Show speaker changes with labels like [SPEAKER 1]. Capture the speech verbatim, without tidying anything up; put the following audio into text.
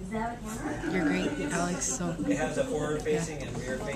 [SPEAKER 1] You're great, Alex. So
[SPEAKER 2] It has a forward facing and rear facing.